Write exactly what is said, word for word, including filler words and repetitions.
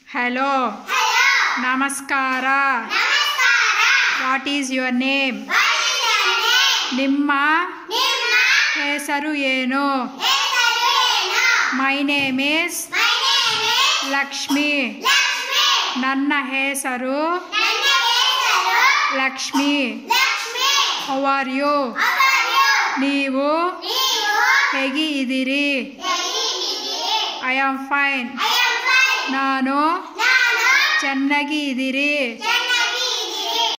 Hello. Hello. Namaskara. Namaskara. What is your name? What is your name? ನಿಮ್ಮ ನಿಮ್ಮ ಹೆಸರು ಏನು? ಹೆಸರು ಏನು? My name is My name is Lakshmi. Lakshmi. ನನ್ನ ಹೆಸರು ನನ್ನ ಹೆಸರು Lakshmi. Lakshmi. How are you? How are you? ನೀವು ನೀವು ಹೇಗಿದ್ದೀರಿ? ಹೇಗಿದ್ದೀರಿ? I am fine. I am fine. ನಾನು ನಾನು ಚೆನ್ನಾಗಿ ಇದ್ದೀರಿ. ಚೆನ್ನಾಗಿ